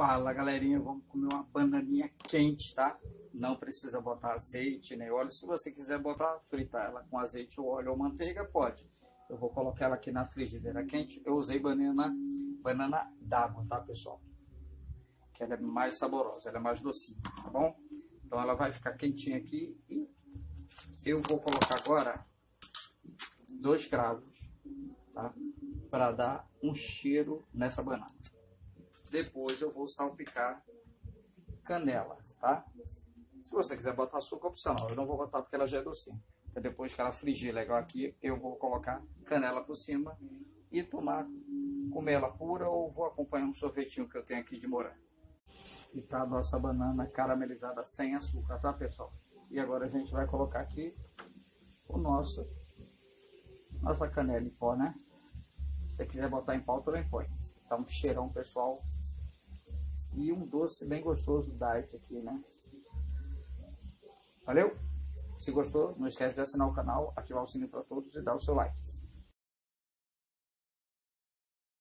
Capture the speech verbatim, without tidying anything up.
Fala galerinha, vamos comer uma bananinha quente, tá? Não precisa botar azeite nem óleo. Se você quiser botar, fritar ela com azeite ou óleo ou manteiga, pode. Eu vou colocar ela aqui na frigideira quente. Eu usei banana, banana d'água, tá pessoal? Que ela é mais saborosa, ela é mais docinha, tá bom? Então ela vai ficar quentinha aqui e eu vou colocar agora dois cravos, tá? Para dar um cheiro nessa banana. Depois eu vou salpicar canela, tá? Se você quiser botar açúcar, opcional. Eu não vou botar porque ela já é docinha. Então, depois que ela frigir legal aqui, eu vou colocar canela por cima e tomar, comer ela pura ou vou acompanhar um sorvetinho que eu tenho aqui de morango. E tá a nossa banana caramelizada sem açúcar, tá pessoal? E agora a gente vai colocar aqui o nosso, nossa canela em pó, né? Se você quiser botar em pó, também põe. Tá um cheirão, pessoal. E um doce bem gostoso diet aqui, né? Valeu? Se gostou, não esquece de assinar o canal, ativar o sininho para todos e dar o seu like.